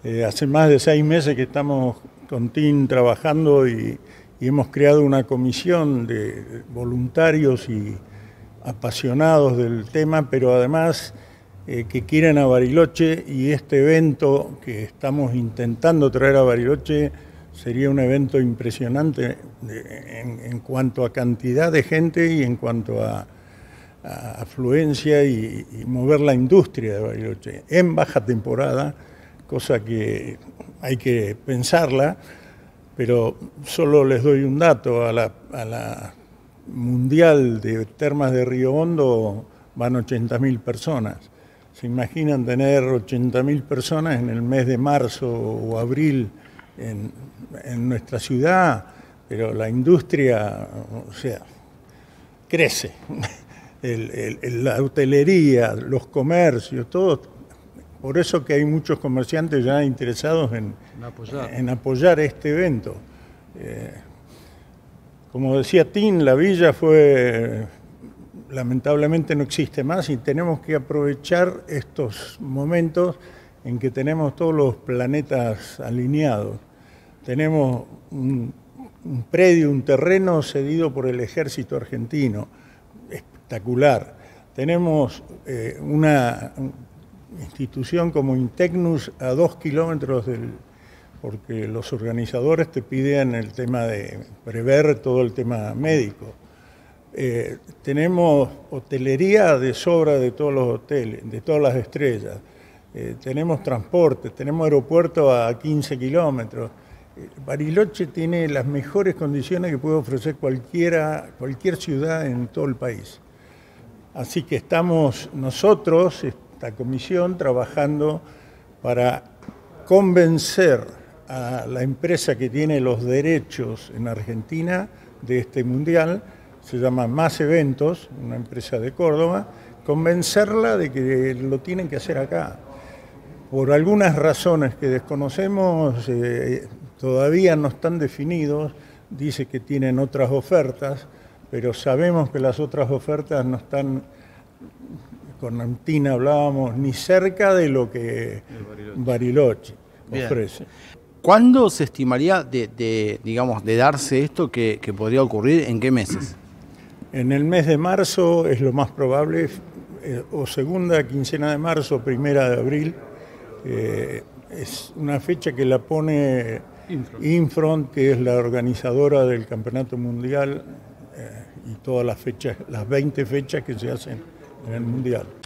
Hace más de 6 meses que estamos con TIN trabajando y hemos creado una comisión de voluntarios y apasionados del tema, pero además que quieren a Bariloche, y este evento que estamos intentando traer a Bariloche sería un evento impresionante en cuanto a cantidad de gente y en cuanto a afluencia y mover la industria de Bariloche en baja temporada, cosa que hay que pensarla, pero solo les doy un dato: a la mundial de termas de Río Hondo van 80.000 personas. ¿Se imaginan tener 80.000 personas en el mes de marzo o abril en nuestra ciudad? Pero la industria, o sea, crece. La hotelería, los comercios, todo. Por eso que hay muchos comerciantes ya interesados en apoyar este evento. Como decía Tin, la villa lamentablemente no existe más, y tenemos que aprovechar estos momentos en que tenemos todos los planetas alineados. Tenemos un predio, un terreno cedido por el ejército argentino, espectacular. Tenemos una institución como Intecnus a 2 kilómetros porque los organizadores te piden el tema de prever todo el tema médico. Tenemos hotelería de sobra de todos los hoteles, de todas las estrellas. Tenemos transporte, tenemos aeropuerto a 15 kilómetros. Bariloche tiene las mejores condiciones que puede ofrecer cualquier ciudad en todo el país. Así que estamos nosotros, esta comisión, trabajando para convencer a la empresa que tiene los derechos en Argentina de este mundial. Se llama Más Eventos, una empresa de Córdoba, convencerla de que lo tienen que hacer acá. Por algunas razones que desconocemos, todavía no están definidos, dice que tienen otras ofertas, pero sabemos que las otras ofertas no están, con Antina hablábamos, ni cerca de lo que Bariloche ofrece. ¿Cuándo se estimaría de darse esto que podría ocurrir? ¿En qué meses? En el mes de marzo es lo más probable, o segunda quincena de marzo, primera de abril. Es una fecha que la pone Infront, que es la organizadora del Campeonato Mundial, y todas las fechas, las 20 fechas que se hacen en el Mundial.